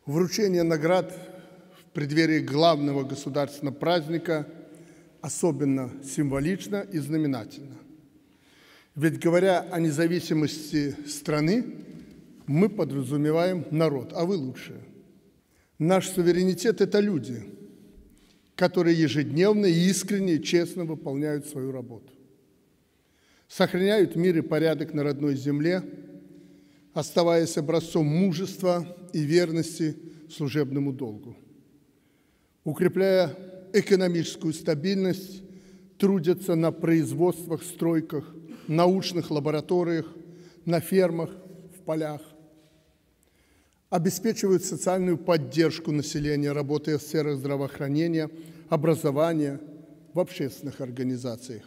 Вручение наград в преддверии главного государственного праздника особенно символично и знаменательно. Ведь, говоря о независимости страны, мы подразумеваем народ, а вы лучшие. Наш суверенитет – это люди, которые ежедневно и искренне и честно выполняют свою работу. Сохраняют мир и порядок на родной земле, оставаясь образцом мужества и верности служебному долгу. Укрепляя экономическую стабильность, трудятся на производствах, стройках, научных лабораториях, на фермах, в полях. Обеспечивают социальную поддержку населения, работая в сферах здравоохранения, образования, в общественных организациях.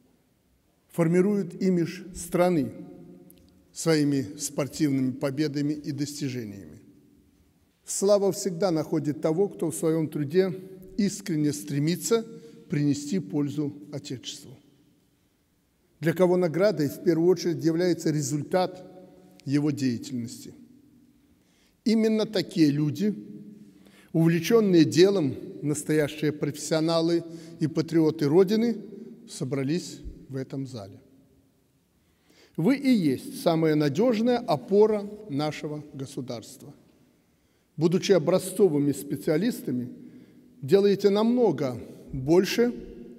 Формируют имидж страны своими спортивными победами и достижениями. Слава всегда находит того, кто в своем труде искренне стремится принести пользу Отечеству, для кого наградой в первую очередь является результат его деятельности. Именно такие люди, увлеченные делом, настоящие профессионалы и патриоты Родины, собрались в этом зале. Вы и есть самая надежная опора нашего государства. Будучи образцовыми специалистами, делаете намного больше,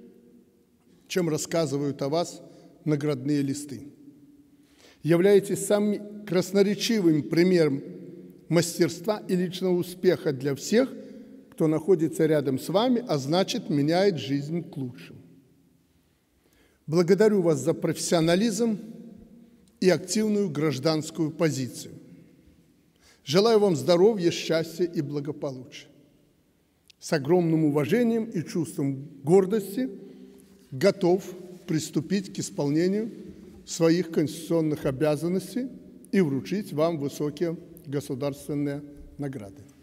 чем рассказывают о вас наградные листы. Являетесь самым красноречивым примером мастерства и личного успеха для всех, кто находится рядом с вами, а значит, меняет жизнь к лучшему. Благодарю вас за профессионализм и активную гражданскую позицию. Желаю вам здоровья, счастья и благополучия. С огромным уважением и чувством гордости готов приступить к исполнению своих конституционных обязанностей и вручить вам высокие государственные награды.